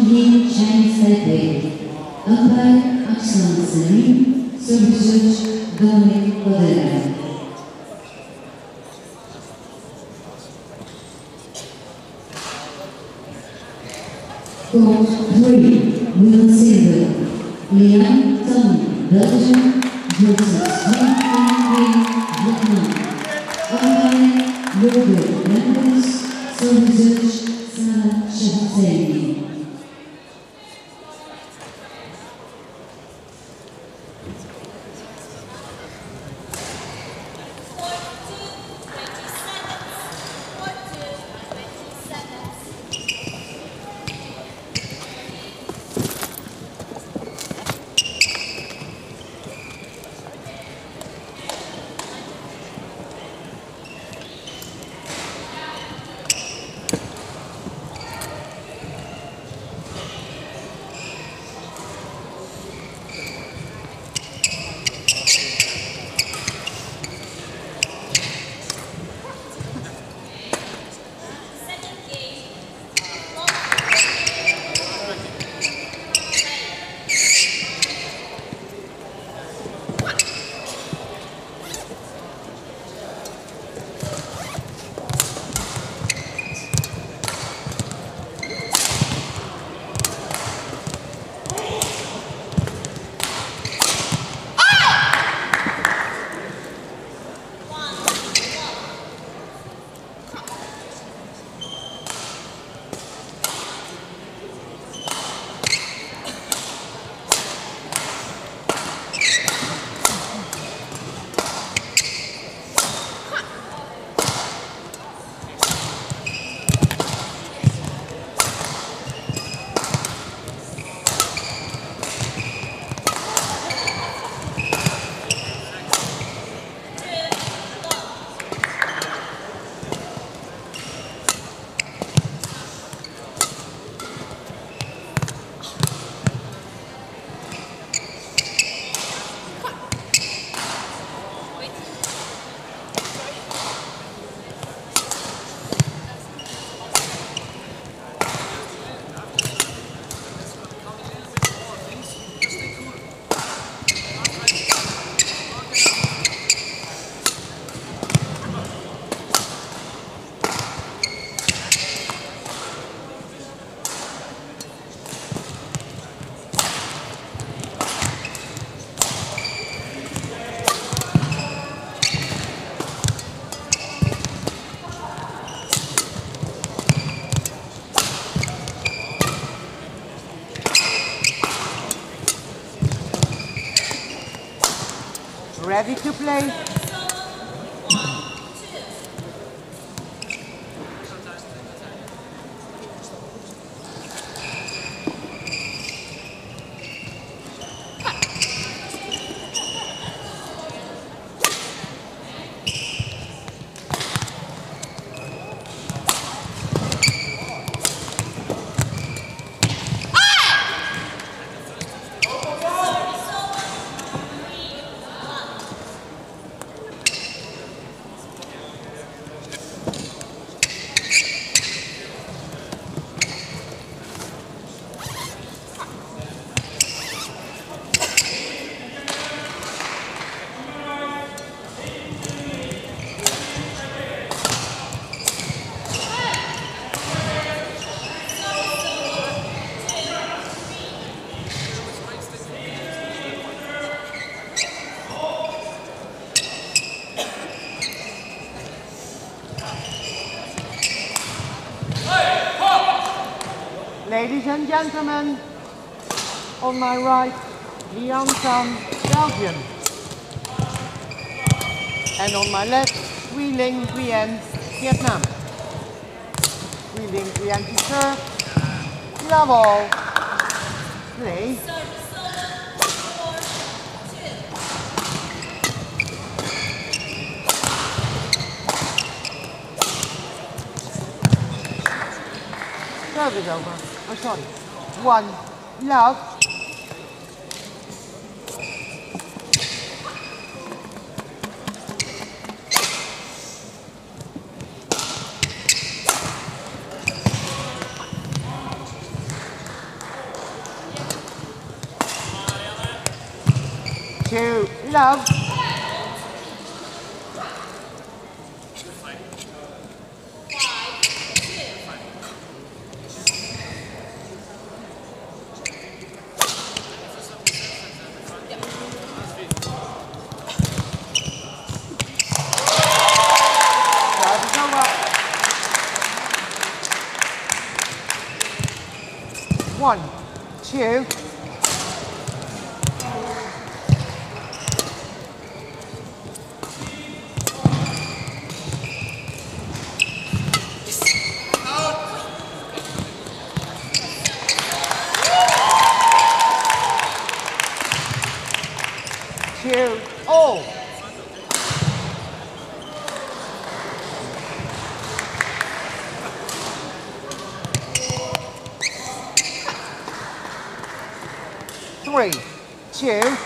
Chongqing Chinese Taipei. Umpire Axel Selim, service judge Dominic Podera. Court 3, Will Silver, Liang Tong, Belgium versus Hong Kong, Vietnam. Umpire Robert Mendes, service judge Sarah Shahzaini. Ready to play? Ladies and gentlemen, on my right, Liang Tan, Belgium. And on my left, Huy Linh Nguyen, Vietnam. Huy Linh Nguyen to serve. Love all. Play. Serve is over. Oh, sorry. 1, love. 2, love. Serve is over. 1, 2. Two, all. Three, 2.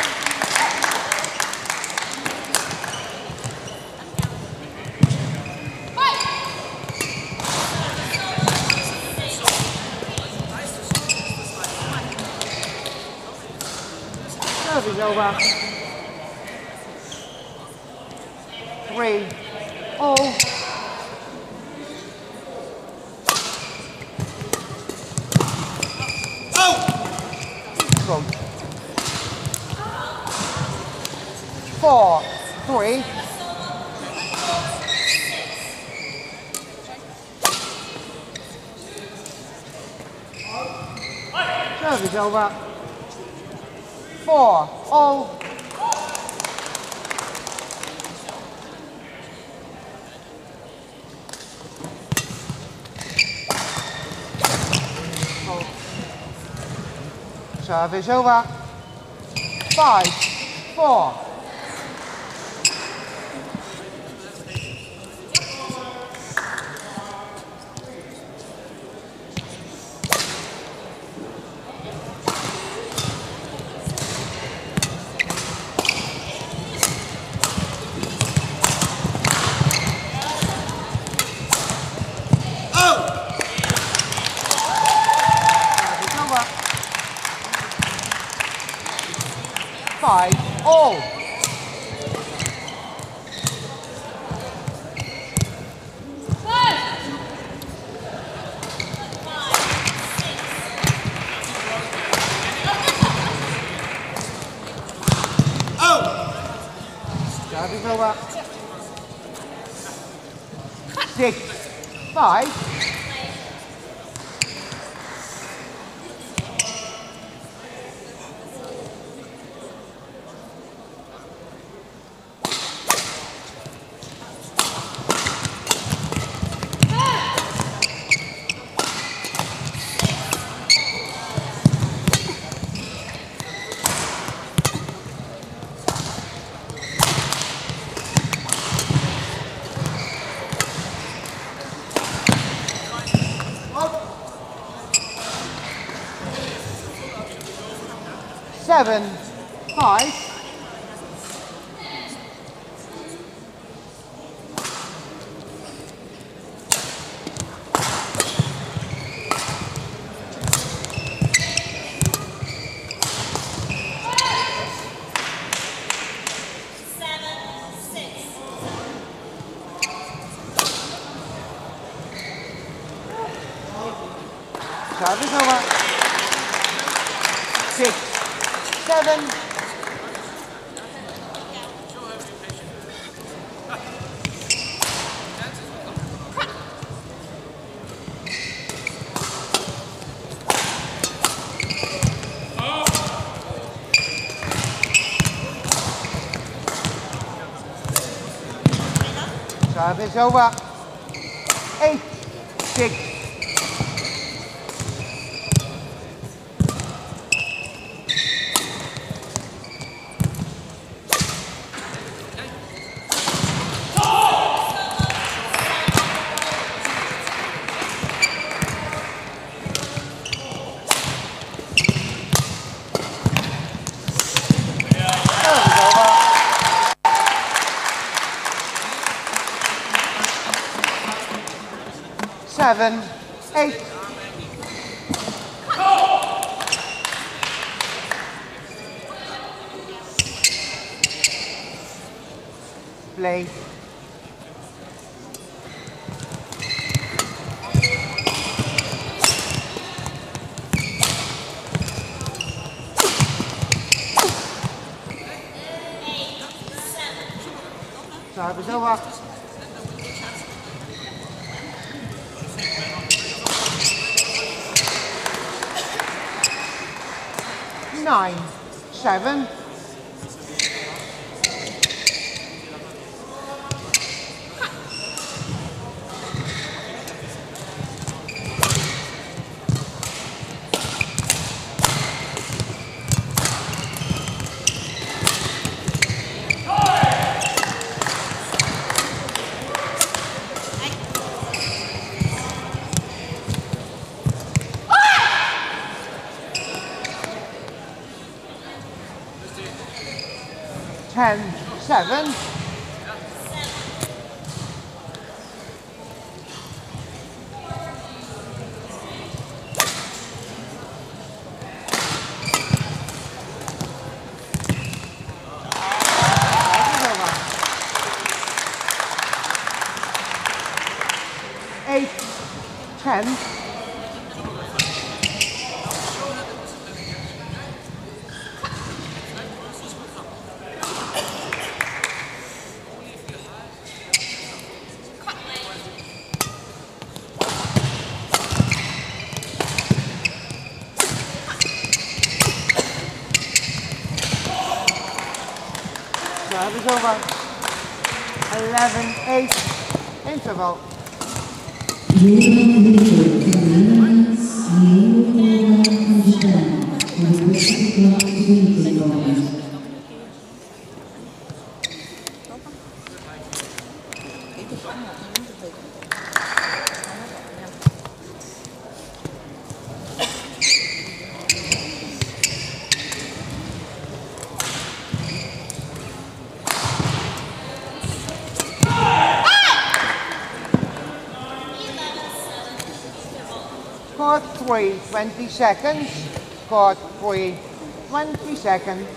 Serve is over. 3, all. From 4, 3. Serve is over. 4, all. Serve is over. 5, 4. Serve is over. 5, all. Serve is over. 6, 5. Seven, 5. Serve is over. 6, 7. Serve is over. 8, 6. Seven, 8. play. Service over. 9-7. Ten, 7. Eight, 10. Service over. 11-8. Interval. Court 3, 20 seconds. Court 3, 20 seconds.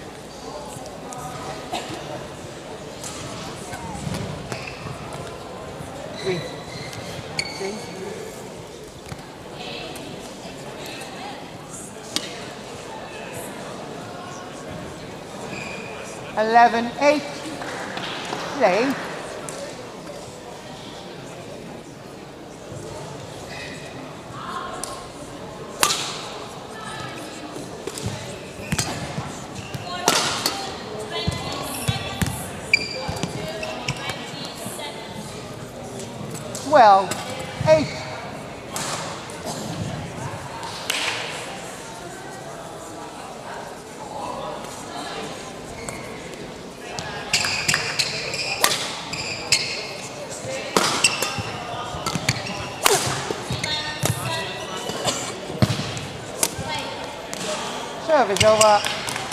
Three. 11-8. Play. Well, 8. Service over.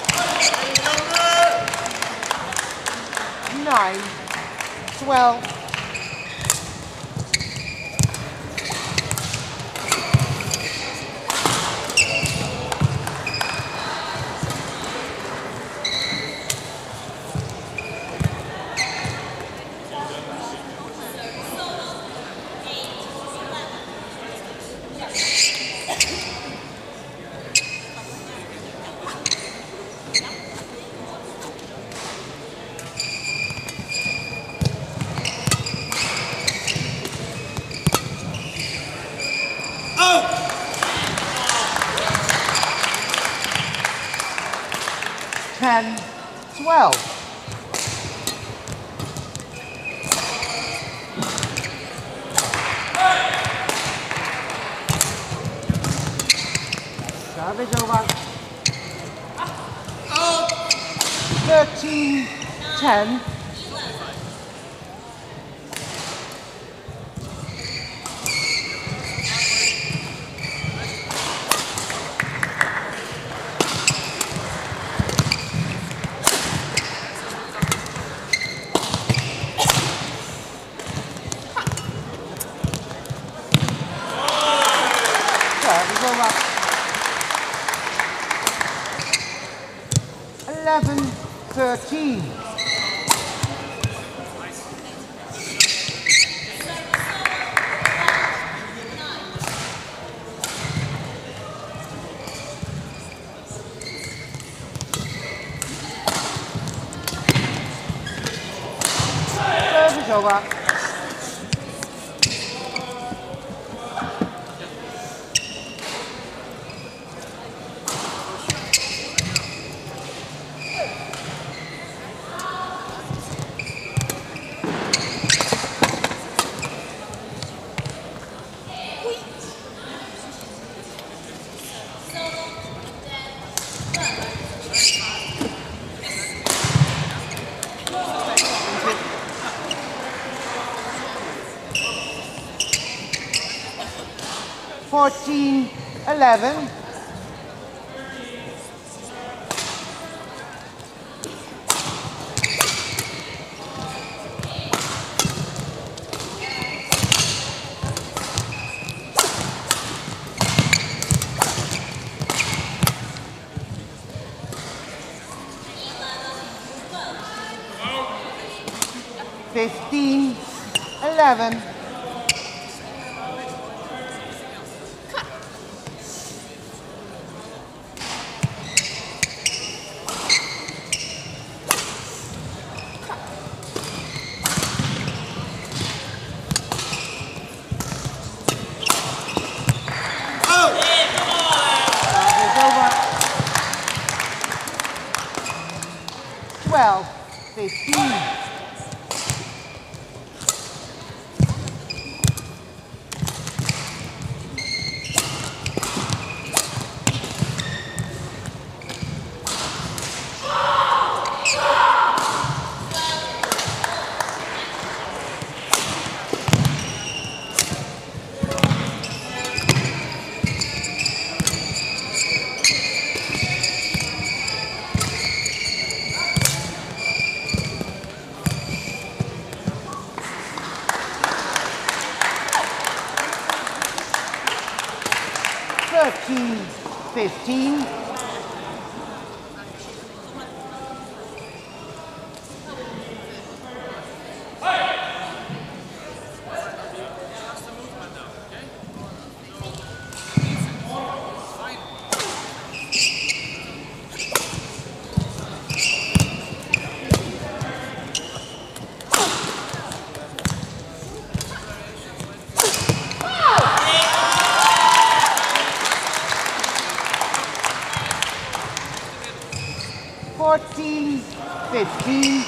9-12. Ten, 12. Service over. 13, 10. Service over. 11, 13. is over. Fourteen, 11. Fifteen, 11. Well, 15. Thirteen, 15. Fourteen, 15.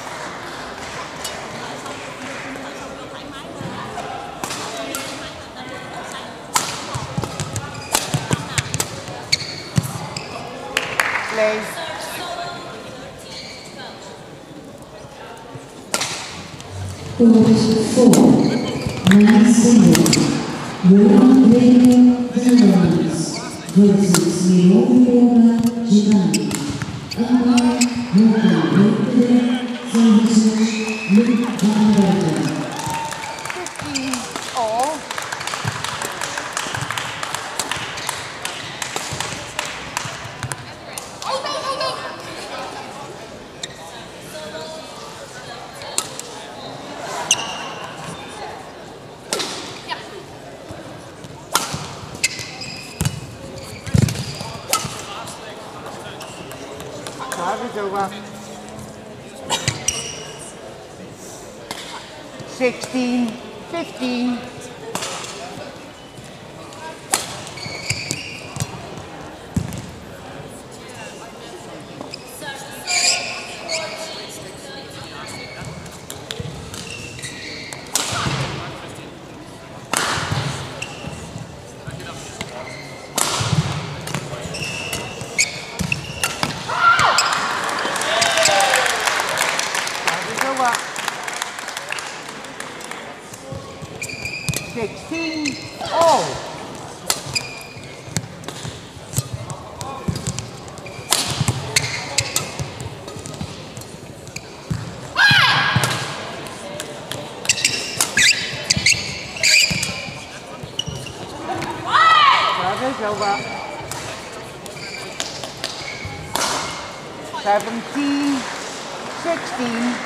Play. Court 4. Men's singles. Romano Netherlands versus Leon Giovanni. Umpire Morgan Reuter, services Luke Van Reuter. 15 all. Time is over. 16, 15. Over. 16 all. Service over. 17, 16.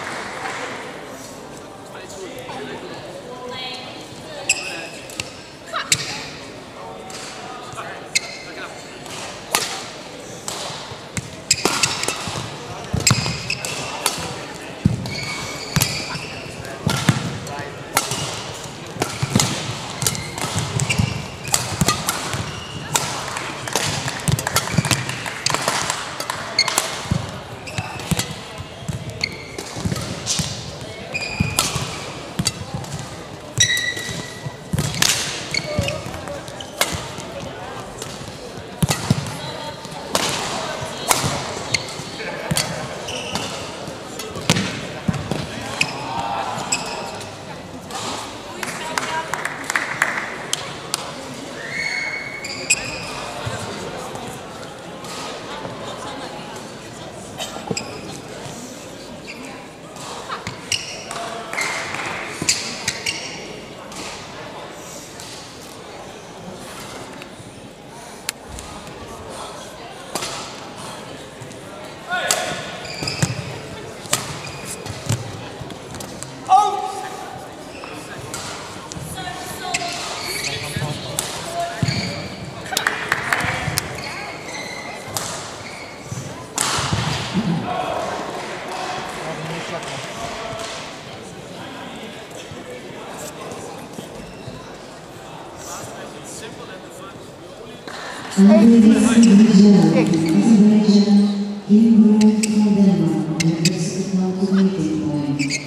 Andreas Vigel, Azerbaijan, Kimberly from Denmark, versus the ultimate point.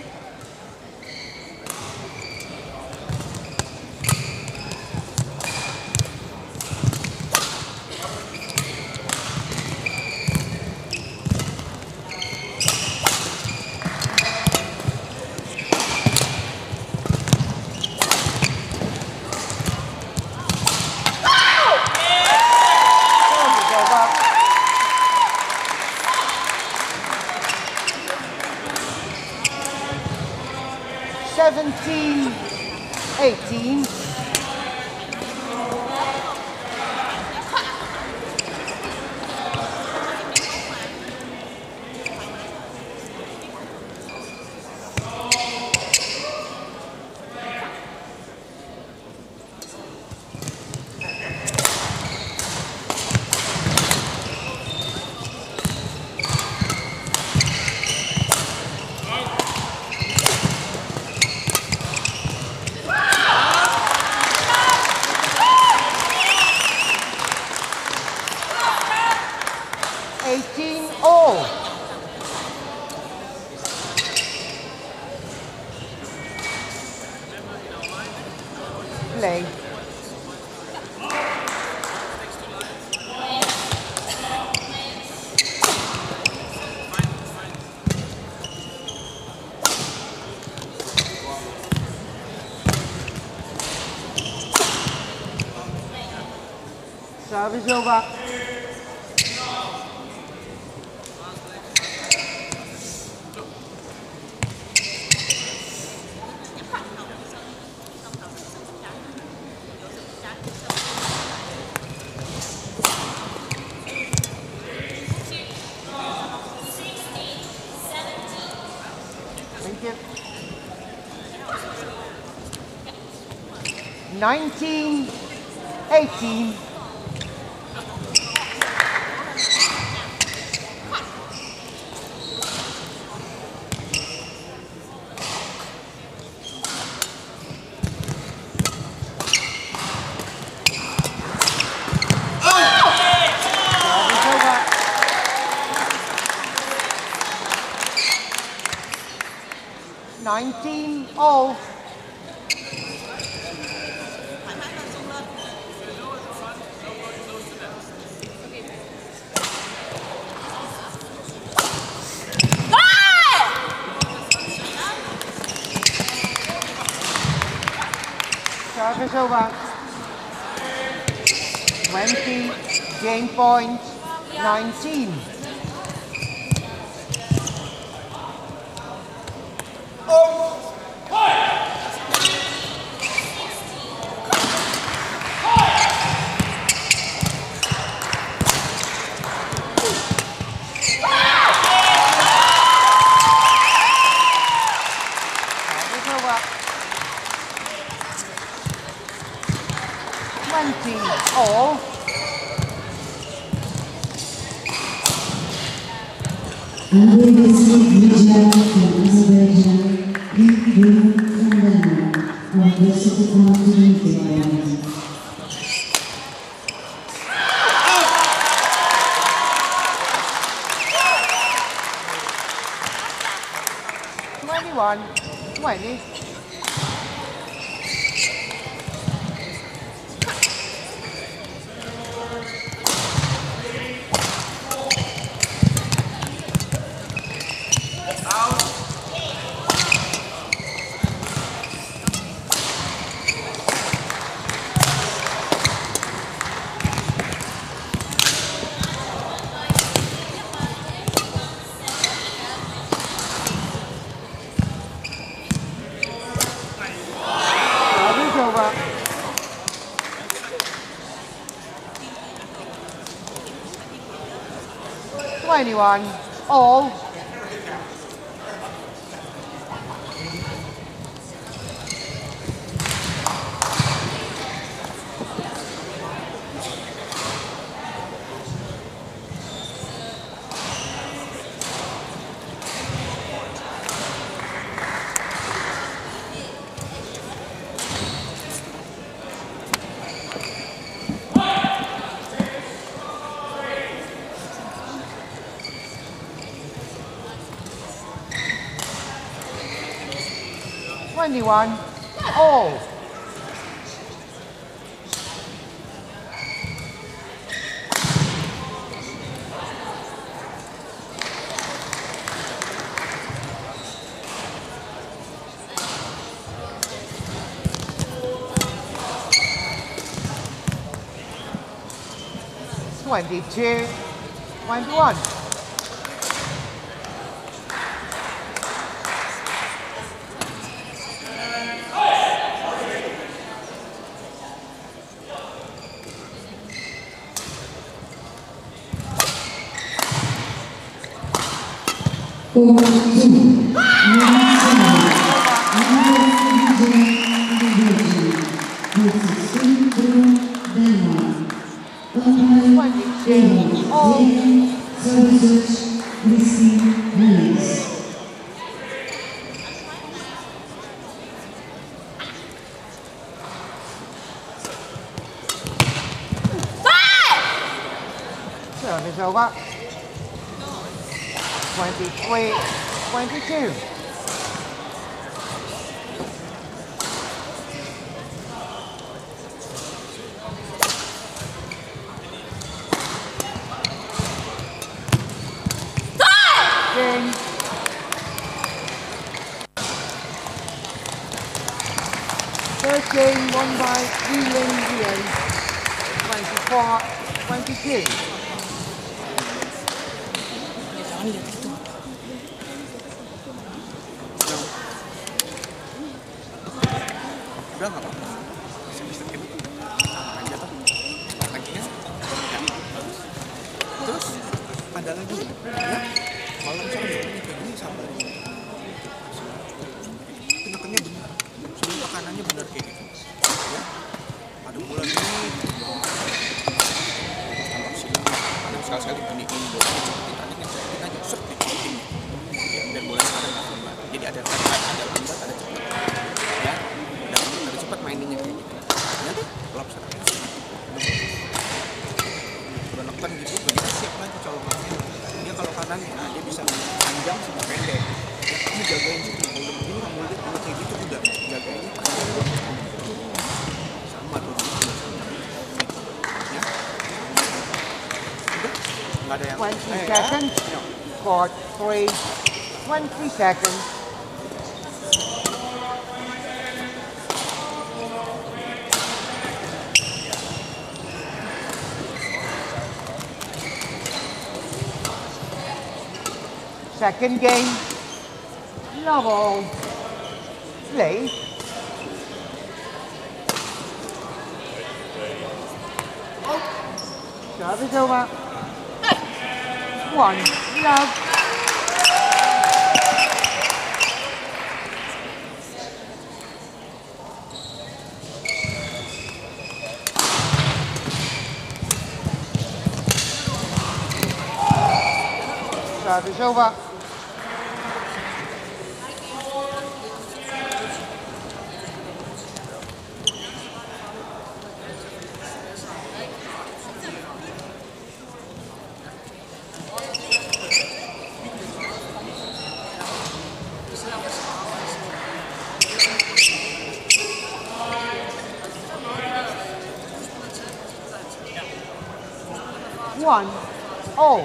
Seventeen, 18. All. Play. Service over. Thank you. 19, 18. All. Service over. 20, game point, 19. All. Andreas Vigel from Azerbaijan, Kimberly from Denmark, versus the ultimate point. 21, 20. Over. 21, all. 21, all. Twenty-two, 21. Serve is over. 23, 22. Game. 13, won by Wheeling Vian. 24, 22. Udah nggak apa-apa, bisa aja tuh kakinya ya. Terus ada lagi ya malam sama kayak gini sabar tekannya benar sebelum tekanannya benar kayak gitu ya pada bulan ini tambah silang ada sekali-sekali gini bola kita aja seperti ini ya biar bolanya ada lambat jadi ada lambat ada cepat ya ada cepat maininnya kayak gitu ya lap udah neken gitu udah bisa siap lagi colokannya dia kalau kanan nah dia bisa panjang sama pendek ya kamu jagain situ kalau begini kamu lihat kalau kayak gitu udah jagain sama tuh ya udah nggak ada yang 20 seconds. Court 3, 20 seconds. Second game, love all, play. Serve is over. 1, love. Serve is over. One, all.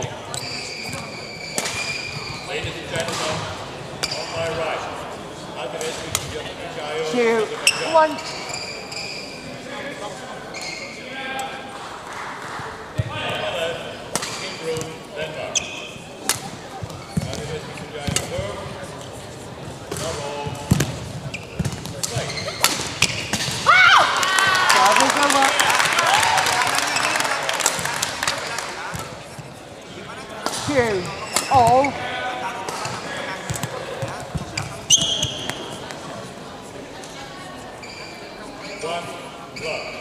Ladies and gentlemen, on my right, Alvarez Vichayo. 2, 1. Room, Denmark. Alvarez Vichayo serve. Double. Play. Serve is over. 2, all. One, love.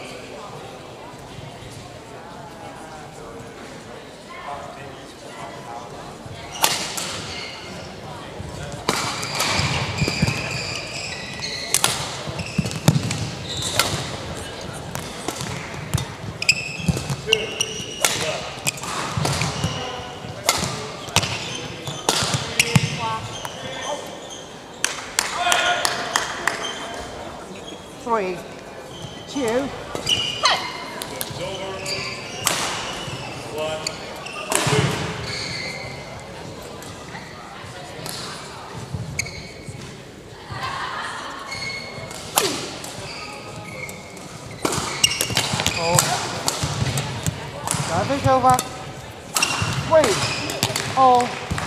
Service over. 3 all.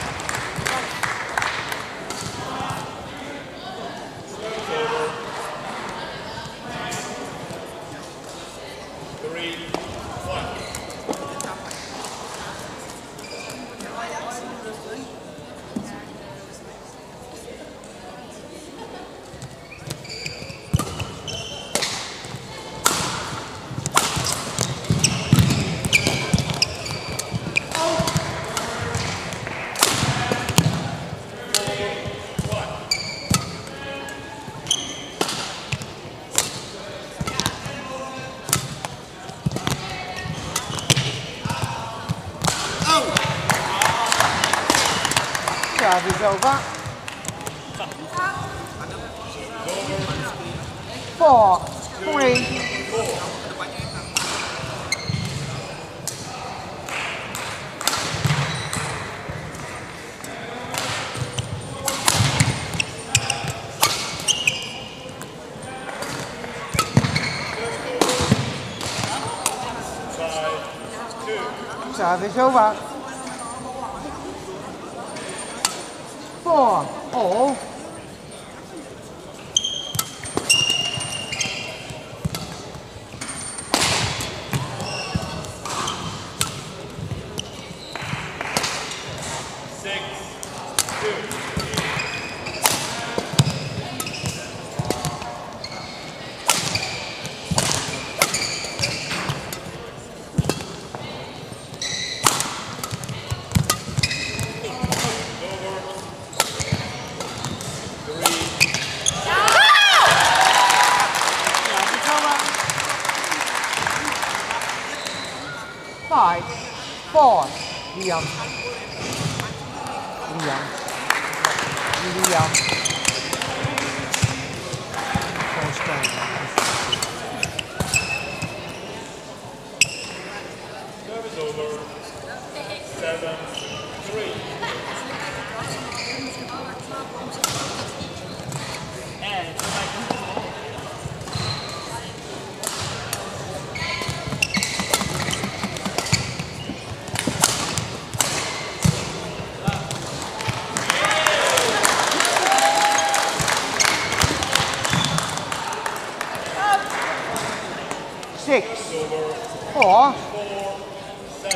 Service over. 4 3. 2. Service over. 4 all. 5 4. Liam. Service over. 7 3. Six 4. 7.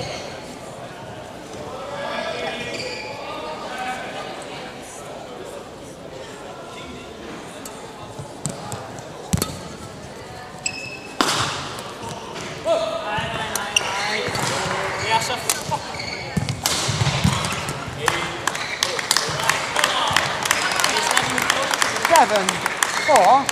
Seven 4.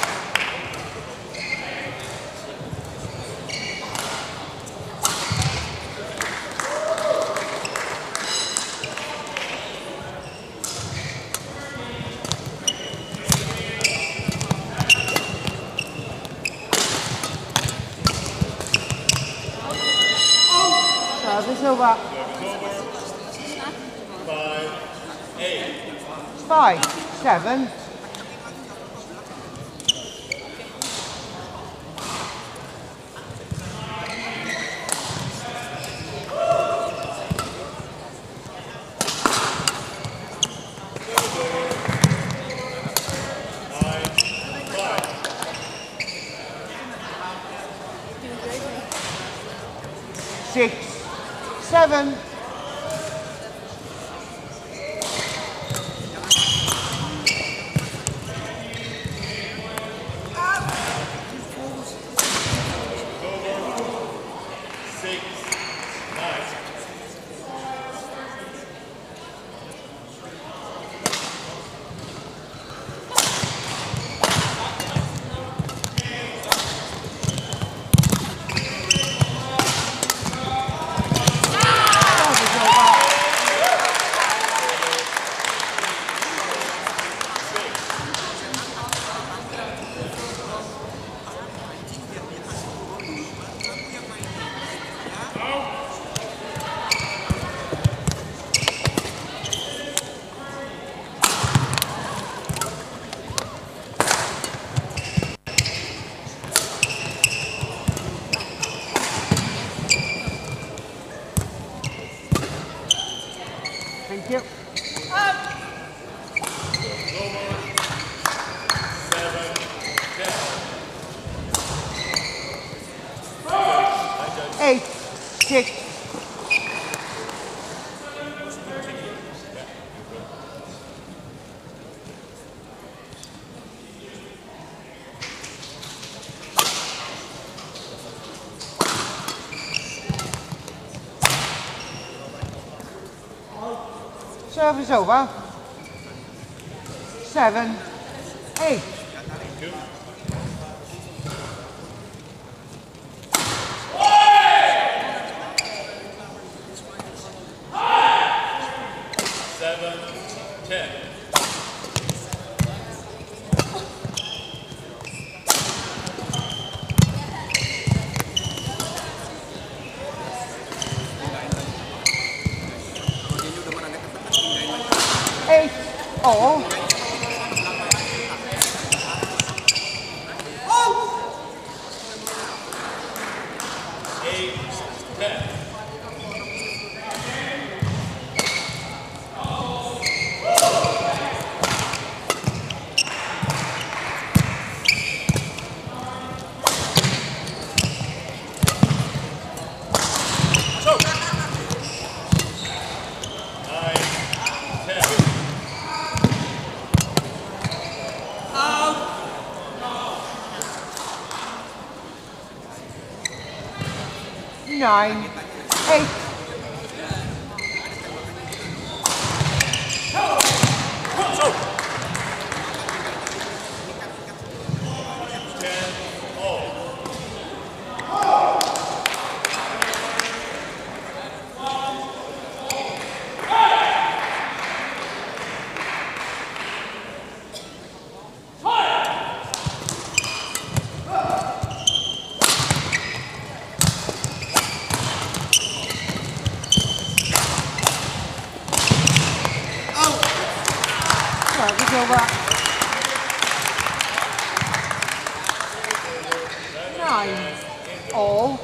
Service over. 5 8. 5 7. Six 7. Thank you. 8-6. Service over. 7-8. Eight all. Nine, 8. Service over. 9 all.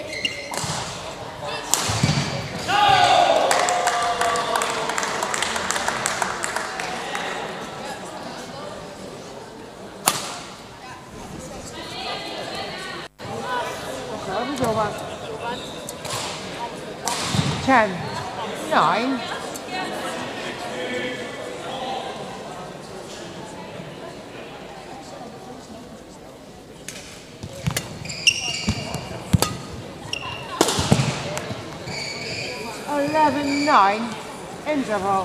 Service over. 10-9. Eleven-9 interval.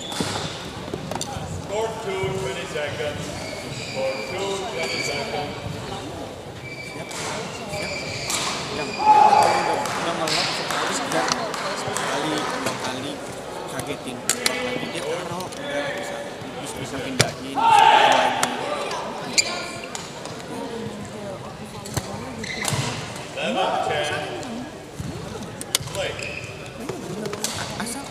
Score 2, 20 seconds. Score 2, 20 seconds. Udah ngelok sekali sudah sekali dua kali kagetin lagi dia taruh udah bisa pindahin bisa lagi. 11-10. Play. asal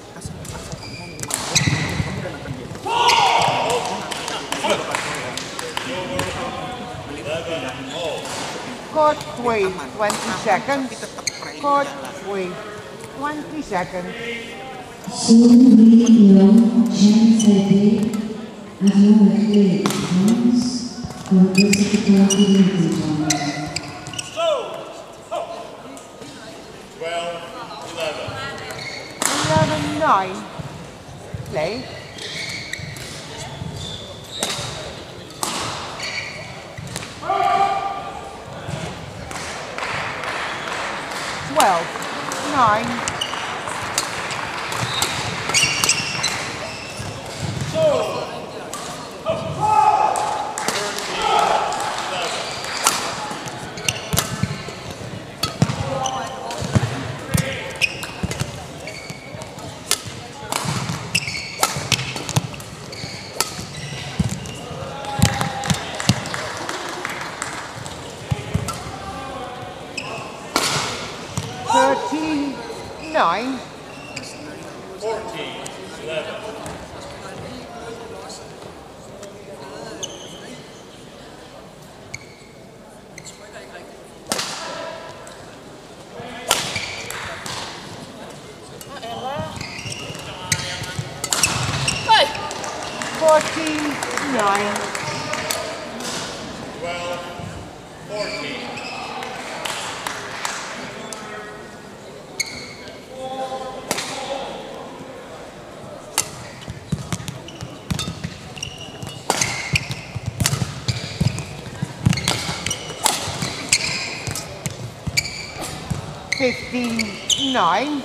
Court wait 20 seconds. Court wait 20 seconds. Soon we long chance a day as long as they comes or visit the community ones. 11-9. Play. Nine. Nine. 14-11. 14-9. 12-14. $15-9.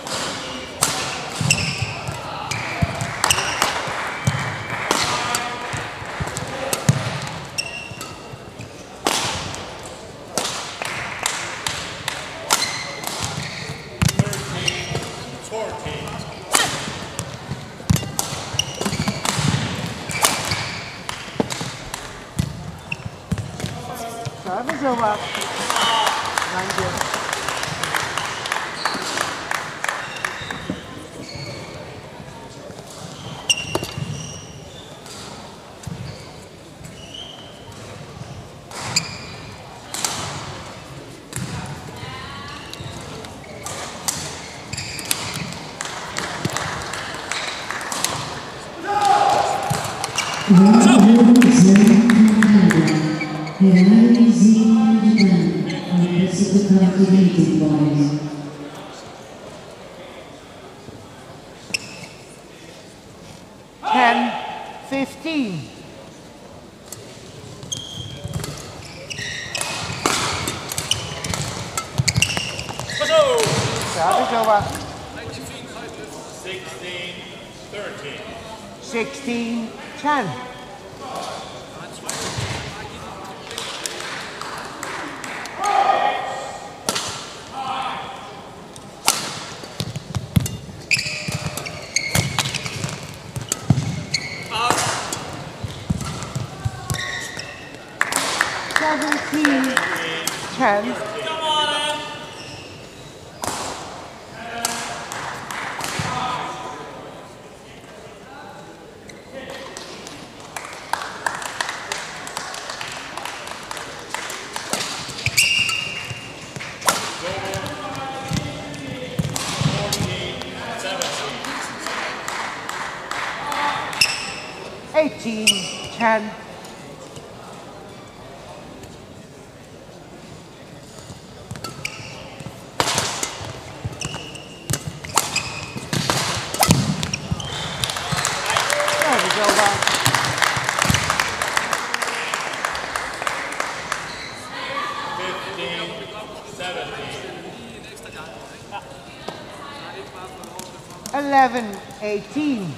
Service over. 9-0. Ferrari Zero Japan on Pacific Continental Boys. $10, $15. Service over. 16-13. 16-10. $17-10. $18-10. Over. 11-18.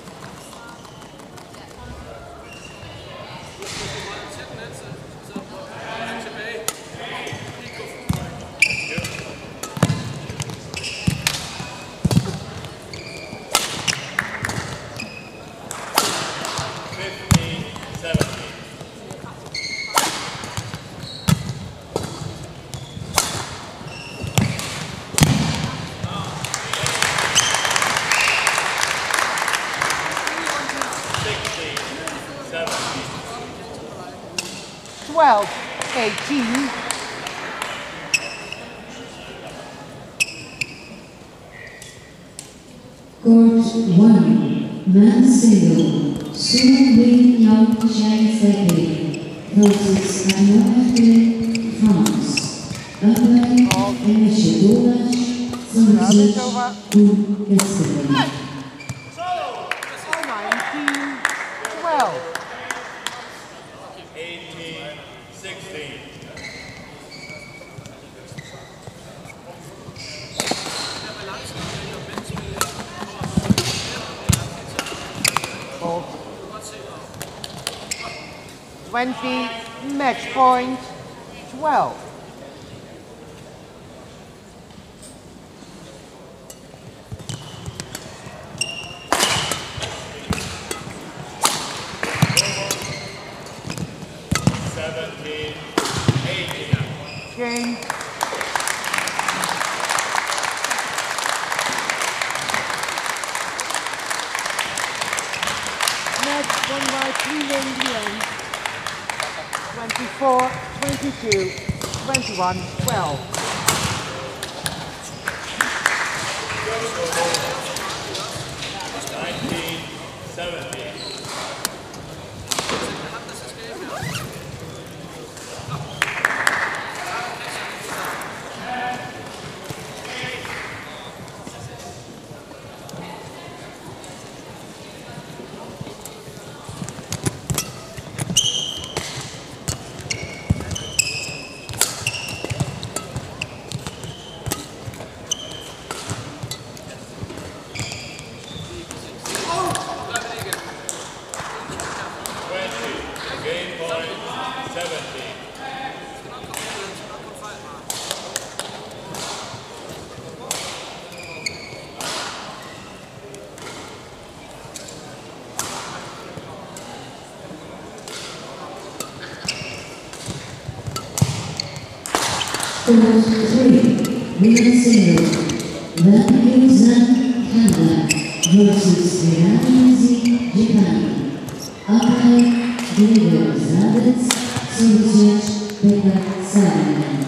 $12-18. Court 1, men's single, Sun Wing Young Chang Taipei versus Anoafe, France. Umpire Emeche Gulash, Sanzich, Un Festival. 19-12. 18-16. Oh. 20, match point, 12. Game. Match won by 3 in the end. 24-22, 21-12. Sport 3, women's singles, Ryuzen Canada versus Hiranizi Japan. Upright, Diego Zabitz, service judge, Becca Sutherland.